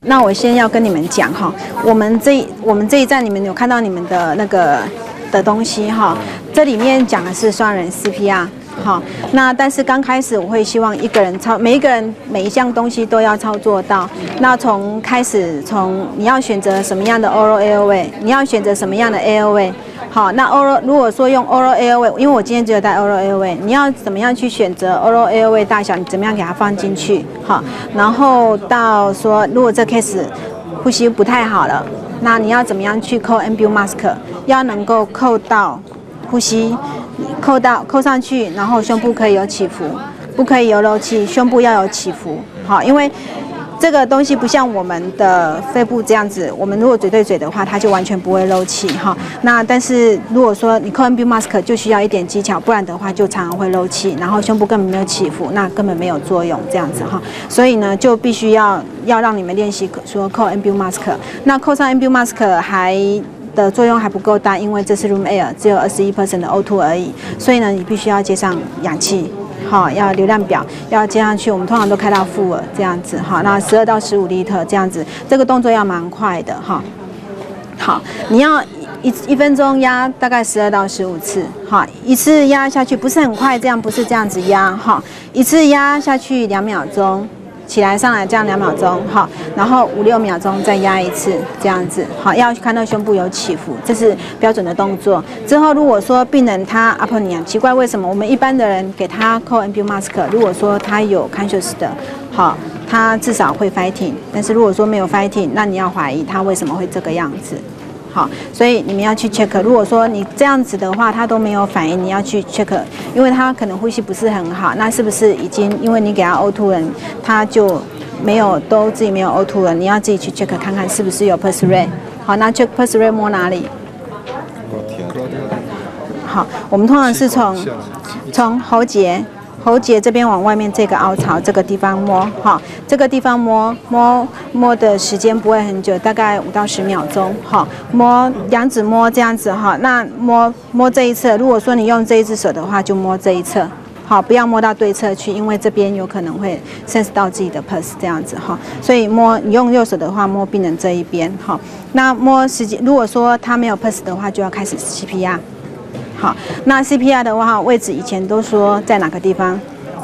那我先要跟你们讲哈，我们这一站你们有看到你们的那个的东西哈，这里面讲的是双人 CPR。 好，那但是刚开始我会希望一个人每一个人每一项东西都要操作到。那从你要选择什么样的 oral airway， 你要选择什么样的 airway。好，那 oral 如果说用 oral airway， 因为我今天只有带 oral airway， 你要怎么样去选择 oral airway 大小，你怎么样给它放进去？好，然后到说如果这 case 呼吸不太好了，那你要怎么样去扣 ambient mask， 要能够扣到呼吸。 扣上去，然后胸部可以有起伏，不可以有漏气，胸部要有起伏。好，因为这个东西不像我们的肺部这样子，我们如果嘴对嘴的话，它就完全不会漏气哈。那但是如果说你扣 ambient mask 就需要一点技巧，不然的话就常常会漏气，然后胸部根本没有起伏，那根本没有作用这样子哈。所以呢，就必须要让你们练习说扣 ambient mask。那扣上 ambient mask 的作用还不够大，因为这是 room air， 只有21% 的 O2 而已，所以呢，你必须要接上氧气，好，要流量表要接上去，我们通常都开到负耳这样子，好，那12到15 L 这样子，这个动作要蛮快的哈。好，你要一分钟压大概12到15次，好，一次压下去不是很快，这样不是这样子压哈，一次压下去2秒钟。 起来上来这样2秒钟，好，然后5、6秒钟再压一次，这样子，好，要看到胸部有起伏，这是标准的动作。之后如果说病人他 apnea 奇怪，为什么我们一般的人给他扣 ambient mask， 如果说他有 conscious 的，好，他至少会 fighting， 但是如果说没有 fighting， 那你要怀疑他为什么会这个样子。 好，所以你们要去 check。如果说你这样子的话，他都没有反应，你要去 check， 因为他可能呼吸不是很好，那是不是已经因为你给他 O2 了，他就没有自己没有 O2 了？你要自己去 check 看看是不是有 pulse rate。好，那 check pulse rate 摸哪里？好，我们通常是从喉结这边往外面这个凹槽这个地方摸，哈，这个地方摸的时间不会很久，大概5到10秒钟，哈，2指摸这样子哈，那摸这一侧，如果说你用这一只手的话，就摸这一侧，好，不要摸到对侧去，因为这边有可能会 sense 到自己的 pulse 这样子哈，所以你用右手的话摸病人这一边，哈，那摸时间，如果说他没有 pulse 的话，就要开始 CPR。 好，那 CPR 的话，位置以前都说在哪个地方？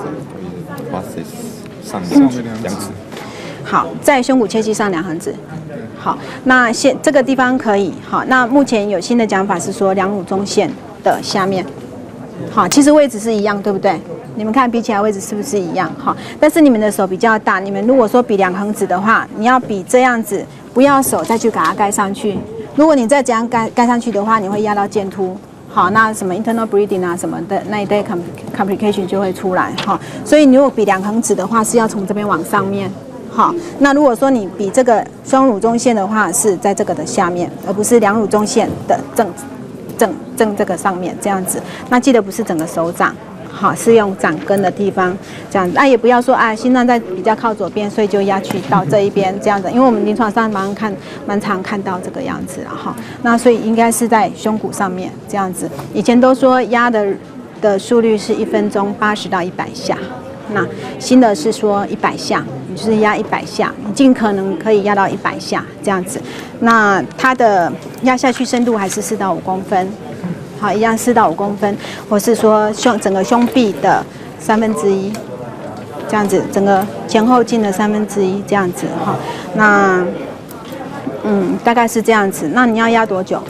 上面2指。 好，在胸骨切迹上2横指。好，那这个地方可以。好，那目前有新的讲法是说2乳中线的下面。好，其实位置是一样，对不对？你们看比起来位置是不是一样？好，但是你们的手比较大，你们如果说比2横指的话，你要比这样子，不要手再去给它盖上去。如果你再这样盖上去的话，你会压到剑突。 好，那什么 internal bleeding 啊什么的那一类 complication 就会出来哈。所以你如果比2横指的话，是要从这边往上面。好，那如果说你比这个双乳中线的话，是在这个的下面，而不是2乳中线的正这个上面这样子。那记得不是整个手掌。 好，是用掌根的地方这样子，那也不要说啊，心脏在比较靠左边，所以就压去到这一边这样子，因为我们临床上蛮常看到这个样子了哈。那所以应该是在胸骨上面这样子。以前都说压的速率是1分钟80到100下，那新的是说100下，你就是压100下，你尽可能可以压到100下这样子。那它的压下去深度还是4到5公分。 好，一样4到5公分，或是说整个胸壁的1/3，这样子，整个前后径的1/3这样子哈。那大概是这样子。那你要压多久？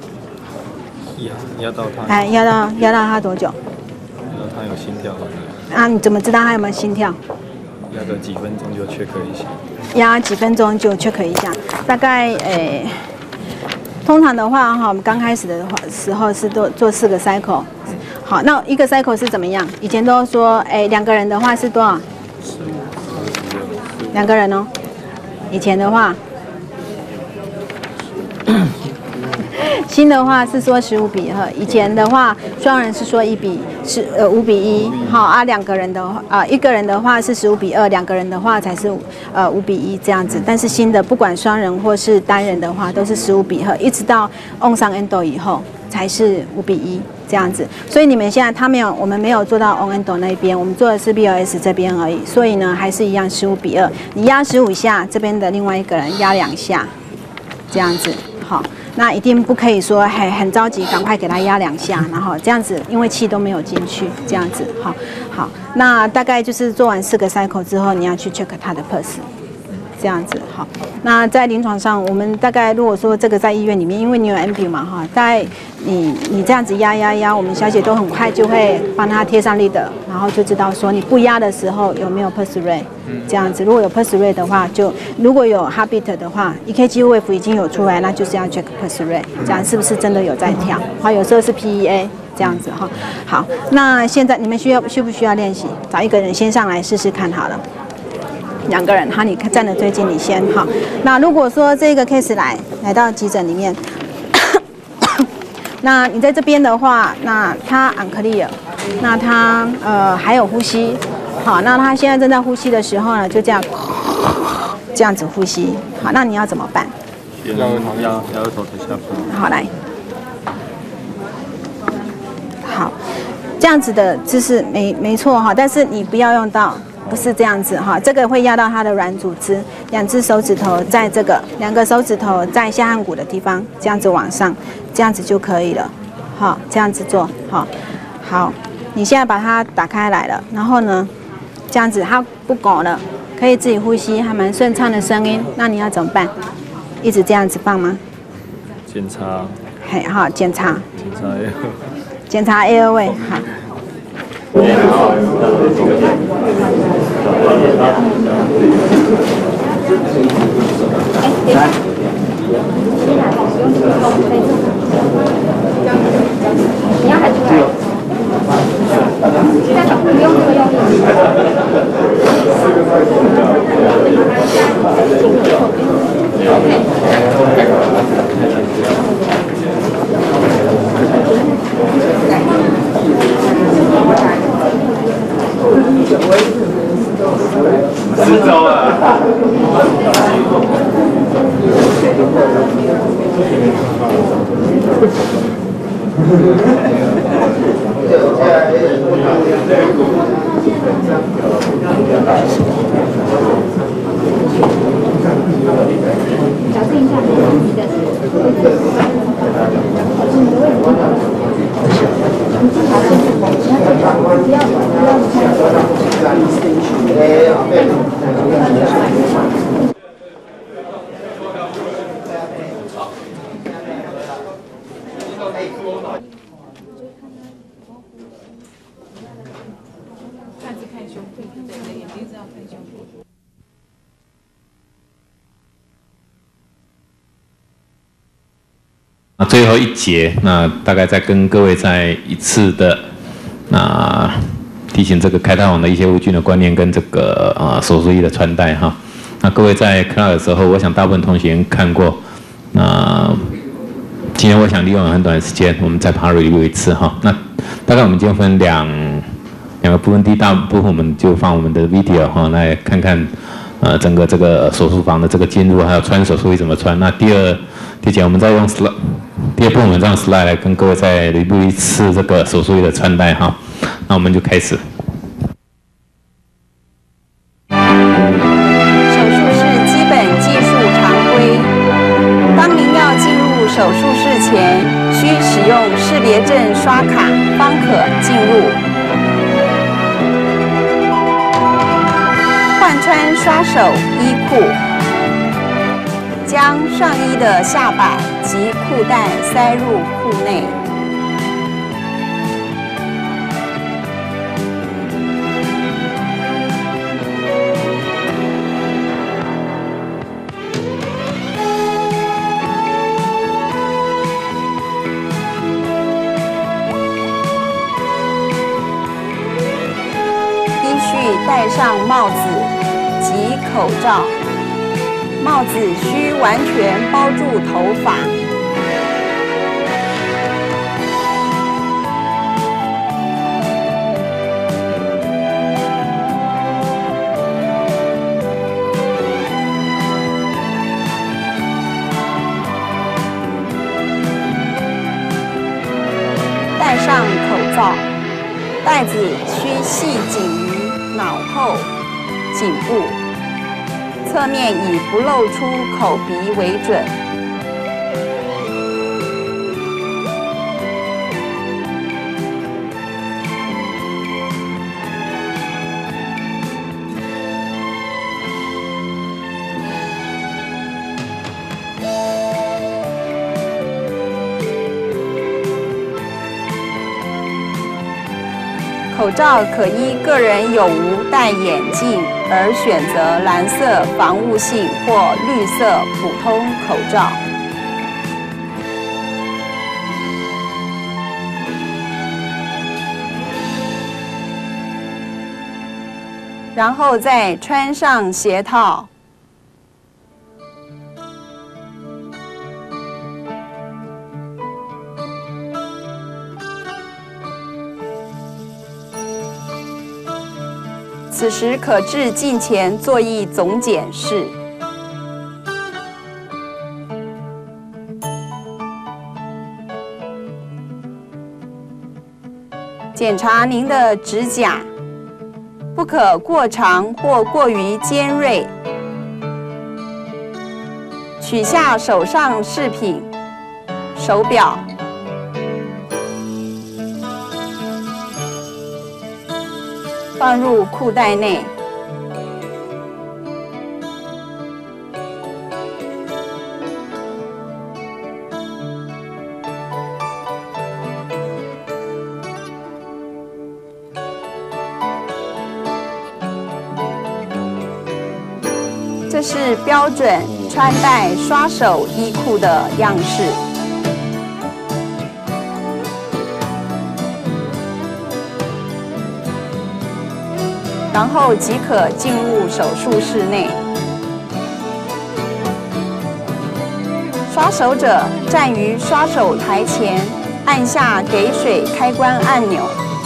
压到它。 哎，压到它多久？ 压到它有心跳。 啊，你怎么知道它有没有心跳？ 压个几分钟就 check 一下。 压几分钟就 check 一下，大概通常的话哈，我们刚开始的时候是做4个 cycle。好，那1个 cycle 是怎么样？以前都说，2个人的话是多少？2个人哦。以前的话，新的话是说15比2，以前的话双人是说5比1，好啊，2个人的话1个人的话是15比2，2个人的话才是5比1这样子。但是新的不管双人或是单人的话都是15比2，一直到 on 上 endo 以后才是5:1这样子。所以你们现在我们没有做到 on endo 那边，我们做的是 BLS 这边而已。所以呢，还是一样15:2，你压15下，这边的另外一个人压2下，这样子。好，那一定不可以说很着急，赶快给他压2下，然后这样子，因为气都没有进去，这样子。好，那大概就是做完4个 cycle 之后，你要去 check 他的 pulse。这样子好，那在临床上，我们大概如果说这个在医院里面，因为你有 ambu 嘛哈，大概你这样子压，我们小姐都很快就会帮他贴上lead，然后就知道说你不压的时候有没有 pulse rate，这样子，如果有 pulse rate 的话，如果有 heartbeat 的话 ，EKG wave 已经有出来，那就是要 check pulse rate，这样是不是真的有在跳？好，有时候是 PEA。这样子哈，好，那现在你们需不需要练习？找一个人先上来试试看好了。2个人，好，你站得最近，你先好。那如果说这个 case 来到急诊里面，那你在这边的话，那他 unclear， 那他还有呼吸，好，那他现在正在呼吸的时候呢，就这样子呼吸，好，那你要怎么办？ 压额头的下部。 好，来，好，这样子的姿势没错哈，但是你不要用到。不是这样子哈，这个会压到它的软组织，2只手指头在这个2个手指头在下颌骨的地方，这样子往上，这样子就可以了。好，这样子做，好，你现在把它打开来了，然后呢，这样子它不拱了，可以自己呼吸，还蛮顺畅的声音。那你要怎么办？一直这样子放吗？ 检查。 好，检查 airway。 检查 airway， 好。你要喊出来，不用这么用力。 失招了。 矫正一下你的。 最后一节，那大概再跟各位再一次的提醒这个开刀网的一些无菌的观念跟这个手术衣的穿戴哈。那各位在看到的时候，我想大部分同学看过。今天我想利用很短的时间，我们再把它 review 一次哈。那大概我们今天分两个部分，第一大部分我们就放我们的 video 哈，来看看整个这个手术房的这个进入，还有穿手术衣怎么穿。那第二节我们再用 slide。第二部分我们让 slide 来跟各位再review一次这个手术衣的穿戴哈，那我们就开始。 手术室基本技术常规：当您要进入手术室前，需使用识别证刷卡方可进入。换穿刷手衣裤。将上衣的下摆及裤带塞入裤内。依序戴上帽子及口罩。帽子需完全包住头发。 带子需系紧于脑后颈部，侧面以不露出口鼻为准。口罩可依个人有无戴眼镜而选择蓝色防雾性或绿色普通口罩。然后再穿上鞋套。此时可至镜前做一总检视。检查您的指甲，不可过长或过于尖锐。取下手上饰品、手表。放入裤袋内。这是标准穿戴刷手衣裤的样式。然后即可进入手术室内。刷手者站于刷手台前，按下给水开关按钮，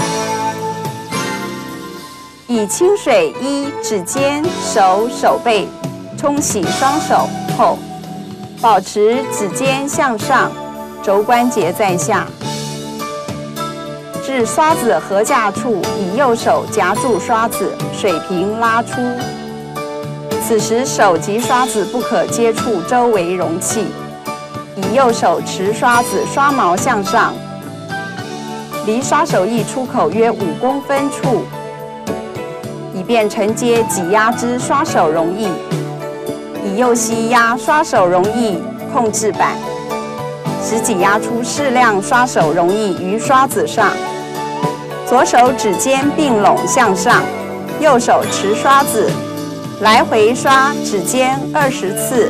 以清水依指尖、手、手背冲洗双手后，保持指尖向上，肘关节在下。至刷子合架处，以右手夹住刷子，水平拉出。此时手及刷子不可接触周围容器。以右手持刷子，刷毛向上，离刷手翼出口约5公分处，以便承接挤压之刷手容易。以右膝压刷手容易控制板，使挤压出适量刷手容易于刷子上。左手指尖并拢向上，右手持刷子，来回刷指尖20次。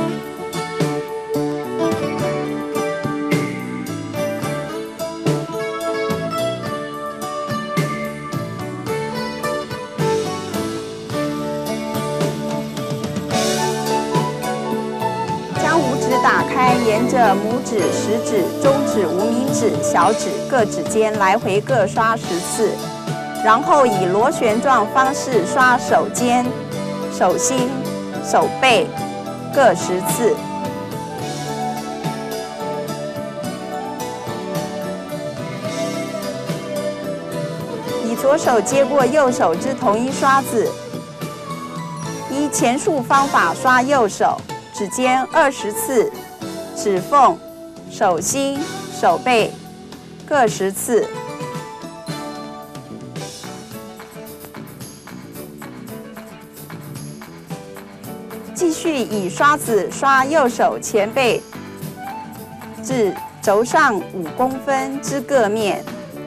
将五指打开，沿着拇指、食指、中指、无名指、小指各指尖来回各刷10次，然后以螺旋状方式刷手尖、手心、手背各10次。以左手接过右手之同一刷子，依前述方法刷右手。指尖20次，指缝、手心、手背各10次。继续以刷子刷右手前背至肘上5公分之各面，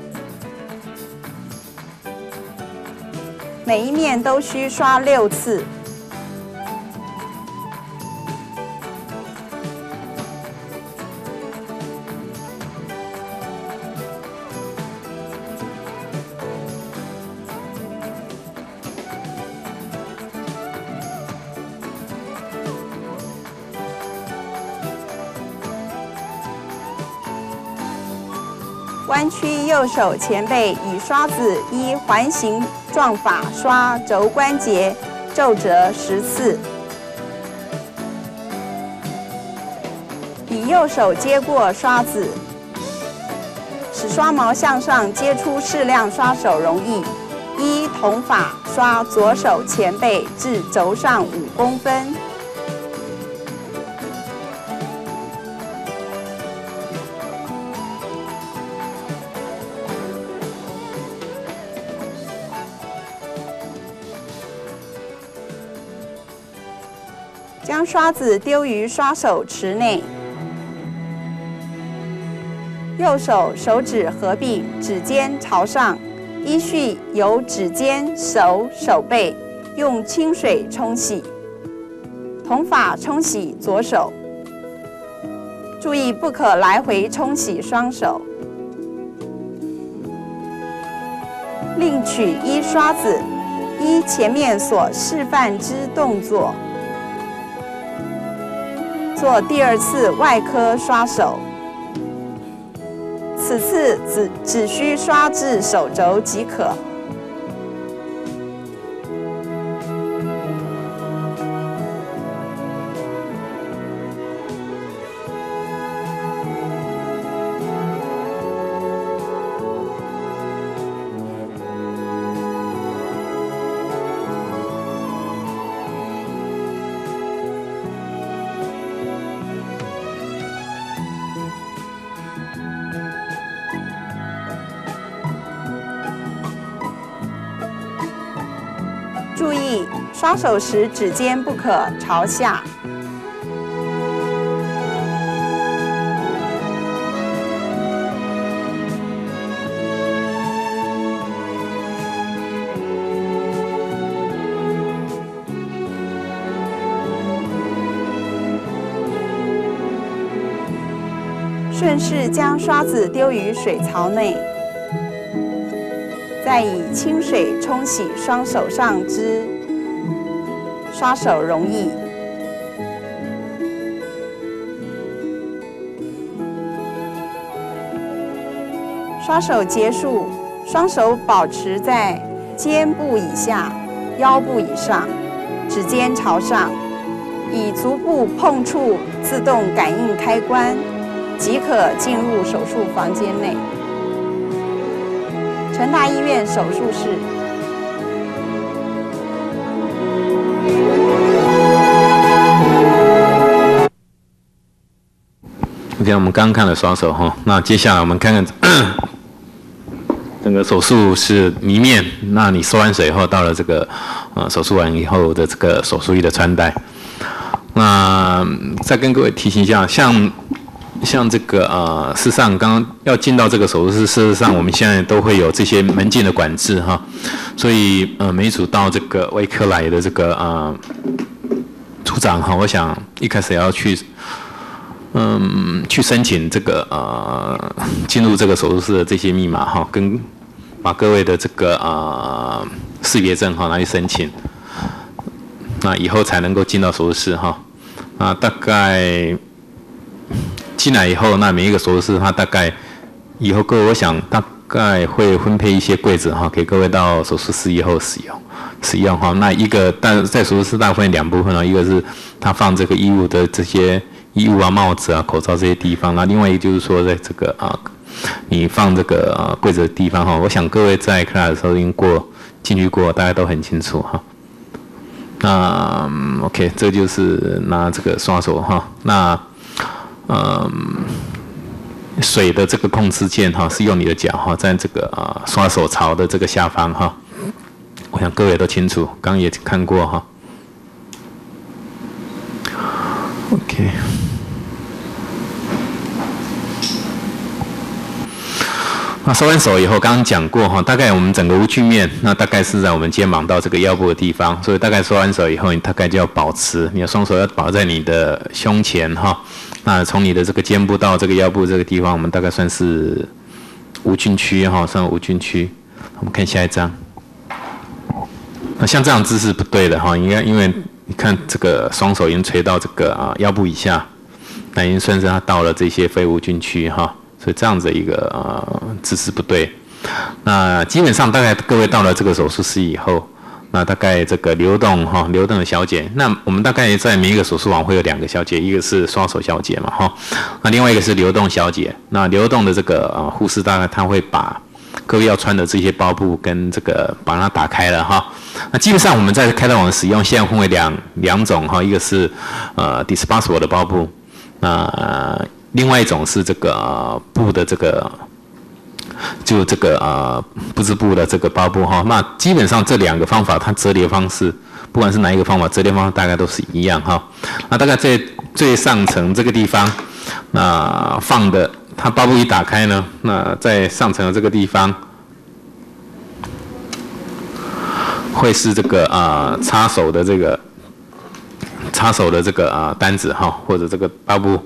每一面都需刷6次。弯曲右手前背，以刷子依环形状法刷肘关节皱折10次。以右手接过刷子， 使刷毛向上，接出适量刷手容易。依同法刷左手前背至轴上5公分。将刷子丢于刷手池内，右手手指合并，指尖朝上，依序由指尖、手、手背用清水冲洗，同法冲洗左手。注意不可来回冲洗双手。另取一刷子，依前面所示范之动作。做第2次外科刷手，此次只需刷至手肘即可。注意，刷手时指尖不可朝下。顺势将刷子丢于水槽内。再以清水冲洗双手上之刷手容易。刷手结束，双手保持在肩部以下、腰部以上，指尖朝上，以足部碰触自动感应开关，即可进入手术房间内。成大医院手术室。 OK， 我们刚刚看了双手哈，那接下来我们看看整个手术是泥面。那你收完水以后，到了这个手术完以后的这个手术衣的穿戴。那再跟各位提醒一下，像这个事实上刚刚要进到这个手术室，事实上我们现在都会有这些门禁的管制哈，所以每一组到这个外科来的这个组长哈，我想一开始也要去申请这个进入这个手术室的这些密码哈，跟把各位的这个识别证哈拿去申请，那以后才能够进到手术室哈。那大概进来以后，那每一个手术室，它大概以后各位，我想大概会分配一些柜子哈，给各位到手术室以后使用哈。那一个，但在手术室大部分2部分啊，一个是它放这个衣物的这些衣物啊、帽子啊、口罩这些地方，那另外一个就是说在这个你放这个柜子的地方哈。我想各位在克拉的时候已经进去过，大家都很清楚哈。那OK， 这就是拿这个刷手哈。那水的这个控制键哈，是用你的脚哈，在这个刷手槽的这个下方哈。我想各位都清楚，刚刚也看过哈。OK。那收完手以后，刚刚讲过哈，大概我们整个无菌面，那大概是在我们肩膀到这个腰部的地方，所以大概收完手以后，你大概就要保持你的双手要保在你的胸前哈。那从你的这个肩部到这个腰部这个地方，我们大概算是无菌区哈，算无菌区。我们看下一张。那像这样姿势不对的哈，应该因为你看这个双手已经垂到这个腰部以下，那已经算是它到了这些非无菌区哈。所以这样子一个姿势不对，那基本上大概各位到了这个手术室以后， 那大概这个流动的小姐，那我们大概在每一个手术房会有2个小姐，一个是刷手小姐嘛那另外一个是流动小姐。那流动的这个护士大概他会把各位要穿的这些包布跟这个把它打开了那基本上我们在开刀房的使用现在分为两种一个是disposable 的包布，那另外一种是这个布的这个就这个不织布的这个包布那基本上这2个方法它折叠方式不管是哪一个方法折叠方式大概都是一样那大概在最上层这个地方那放的它包布一打开呢，那在上层的这个地方会是这个插手的这个单子或者这个包布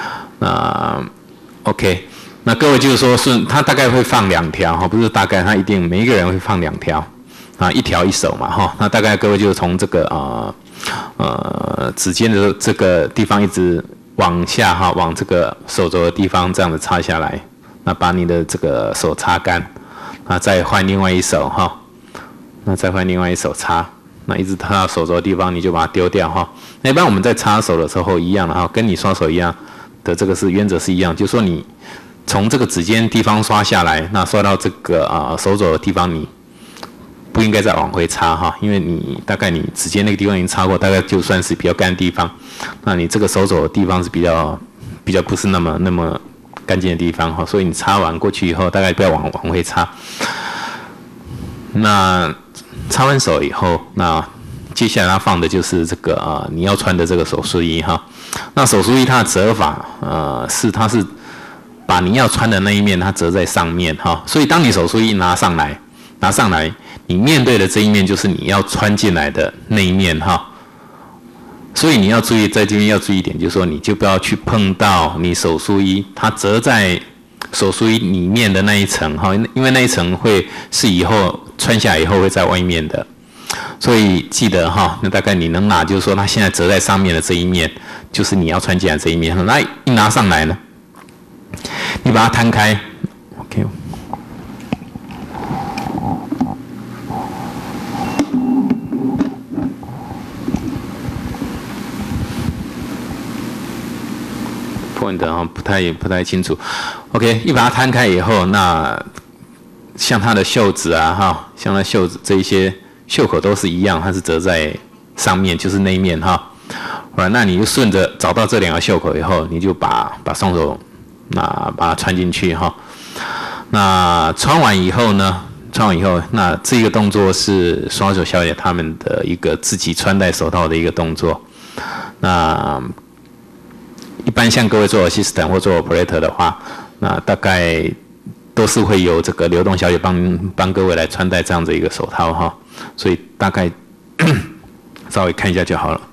OK。那各位就是说它大概会放2条不是大概，它一定每一个人会放2条1条1手嘛那大概各位就是从这个指尖的这个地方一直往下往这个手肘的地方这样子插下来，那把你的这个手擦干，那再换另外一手那再换另外一手擦，那一直擦到手肘的地方你就把它丢掉那一般我们在擦手的时候一样的跟你刷手一样的这个是原则是一样，就是说你从这个指尖地方刷下来，那刷到这个手肘的地方你不应该再往回擦因为你大概你指尖那个地方已经擦过，大概就算是比较干的地方，那你这个手肘的地方是比较不是那么干净的地方所以你擦完过去以后大概不要往回擦。那擦完手以后，那接下来它放的就是这个你要穿的这个手术衣那手术衣它的折法它是把你要穿的那一面它折在上面所以当你手术衣拿上来，你面对的这一面就是你要穿进来的那一面所以你要注意，在这边要注意一点，就是说你就不要去碰到你手术衣它折在手术衣里面的那一层因为那一层会是以后穿下来以后会在外面的，所以记得那大概你能拿，就是说它现在折在上面的这一面就是你要穿进来这一面，那一拿上来呢，你把它摊开 ，OK。point 不太清楚 ，OK， 一把它摊开以后，那像它的袖子像它袖子这一些袖口都是一样，它是折在上面，就是那一面那你就顺着找到这2个袖口以后，你就把双手把它穿进去那穿完以后呢？那这个动作是双手小姐他们的一个自己穿戴手套的一个动作。那一般像各位做 assistant 或做 operator 的话，那大概都是会由这个流动小姐帮各位来穿戴这样的一个手套所以大概稍微看一下就好了。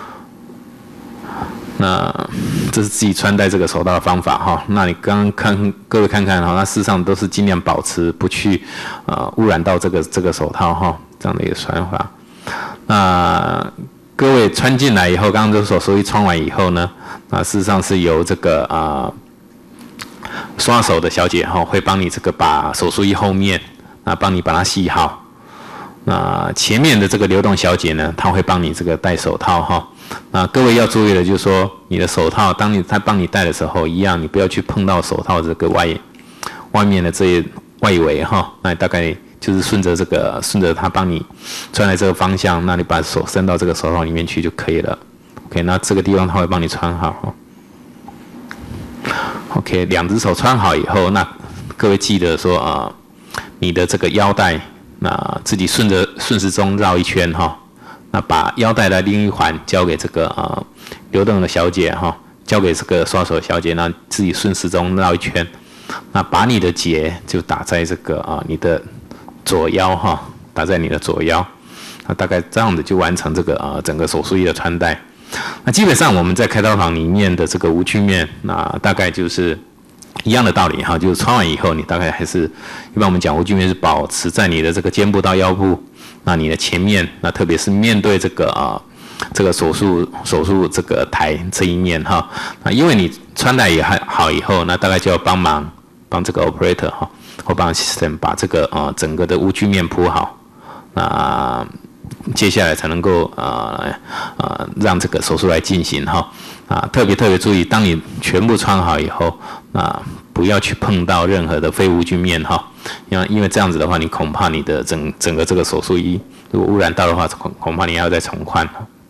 那这是自己穿戴这个手套的方法那你刚刚各位看看那事实上都是尽量保持不去污染到这个手套这样的一个穿法。那各位穿进来以后，刚刚这手术衣穿完以后呢，那事实上是由这个刷手的小姐会帮你这个把手术衣后面帮你把它系好。那前面的这个流动小姐呢，她会帮你这个戴手套那各位要注意的就是说，你的手套当她帮你戴的时候，一样你不要去碰到手套这个外面的这些外围那大概就是顺着他帮你穿在这个方向，那你把手伸到这个手套里面去就可以了。OK， 那这个地方他会帮你穿好。OK， 2只手穿好以后，那各位记得说你的这个腰带，那自己顺时钟绕一圈那把腰带的另一环交给这个流动的小姐交给这个刷手小姐，那自己顺时钟绕一圈，那把你的结就打在这个你的左腰打在你的左腰，那大概这样子就完成这个整个手术衣的穿戴。那基本上我们在开刀房里面的这个无菌面，那大概就是一样的道理就是穿完以后，你大概还是一般我们讲无菌面是保持在你的这个肩部到腰部，那你的前面，那特别是面对这个手术这个台这一面那因为你穿戴也好以后，那大概就要帮这个 operator或帮 assistant 把这个整个的无菌面铺好，那接下来才能够让这个手术来进行哈特别注意，当你全部穿好以后不要去碰到任何的非无菌面哈，因为这样子的话，你恐怕你的整个这个手术衣如果污染到的话，恐怕你要再重换。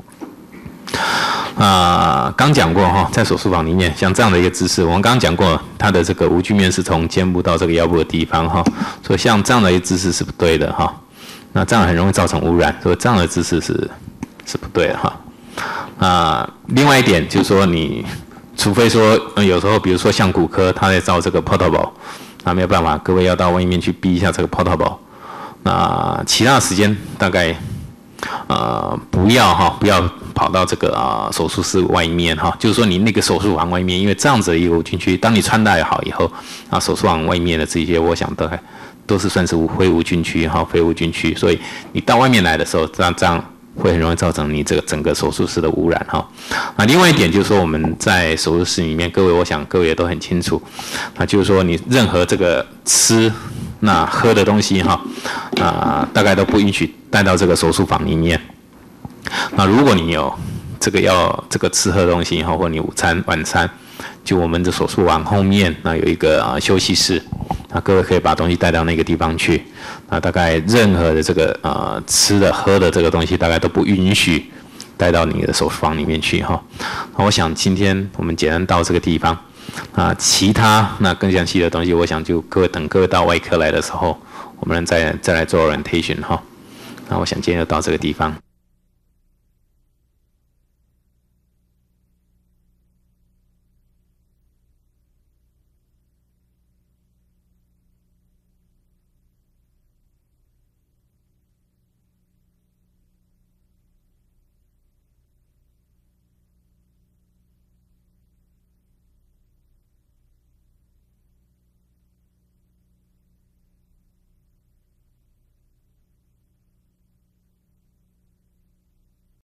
刚讲过哈，在手术房里面，像这样的一个姿势，我们刚刚讲过，它的这个无菌面是从肩部到这个腰部的地方哈，所以像这样的一个姿势是不对的哈。那这样很容易造成污染，所以这样的姿势是不对的哈。另外一点就是说，你除非说有时候，比如说像骨科，他在造这个 portable， 那没有办法，各位要到外面去逼一下这个 portable。那其他的时间大概不要跑到这个手术室外面哈，就是说你那个手术房外面，因为这样子的一个无菌区，当你穿戴好以后，手术房外面的这些，我想都是算是非无菌区哈，非无菌区，所以你到外面来的时候，这样会很容易造成你这个整个手术室的污染哈。另外一点就是说，我们在手术室里面，我想各位也都很清楚，就是说你任何这个吃喝的东西哈，大概都不允许带到这个手术房里面。如果你有这个吃喝的东西哈，或你午餐晚餐，就我们的手术房后面有一个休息室，各位可以把东西带到那个地方去。大概任何的这个吃的喝的这个东西，大概都不允许带到你的手术房里面去哈。我想今天我们简单到这个地方其他更详细的东西，我想就等各位到外科来的时候，我们再来做 orientation 哈。我想今天就到这个地方。